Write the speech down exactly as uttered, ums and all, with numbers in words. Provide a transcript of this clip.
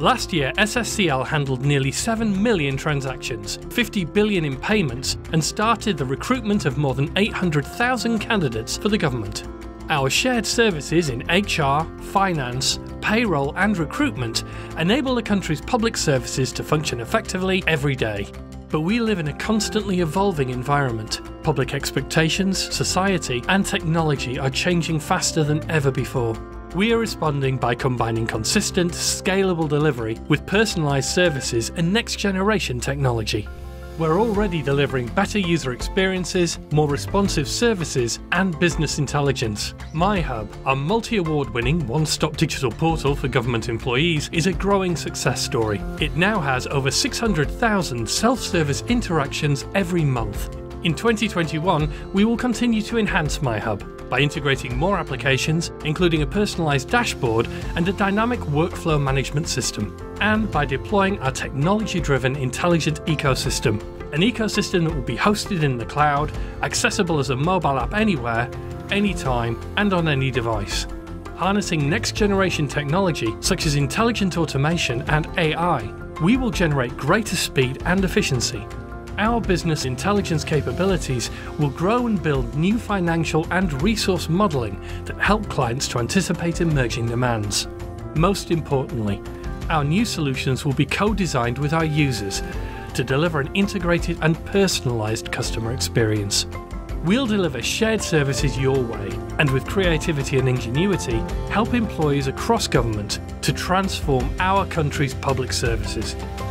Last year, S S C L handled nearly seven million transactions, fifty billion in payments, and started the recruitment of more than eight hundred thousand candidates for the government. Our shared services in H R, finance, payroll and recruitment enable the country's public services to function effectively every day. But we live in a constantly evolving environment. Public expectations, society and technology are changing faster than ever before. We are responding by combining consistent, scalable delivery with personalised services and next-generation technology. We're already delivering better user experiences, more responsive services and business intelligence. MyHub, our multi-award-winning one-stop digital portal for government employees, is a growing success story. It now has over six hundred thousand self-service interactions every month. In twenty twenty-one, we will continue to enhance MyHub by integrating more applications, including a personalised dashboard and a dynamic workflow management system, and by deploying our technology-driven intelligent ecosystem, an ecosystem that will be hosted in the cloud, accessible as a mobile app anywhere, anytime, and on any device. Harnessing next-generation technology such as intelligent automation and A I, we will generate greater speed and efficiency. Our business intelligence capabilities will grow and build new financial and resource modelling that help clients to anticipate emerging demands. Most importantly, our new solutions will be co-designed with our users to deliver an integrated and personalised customer experience. We'll deliver shared services your way, and with creativity and ingenuity, help employees across government to transform our country's public services.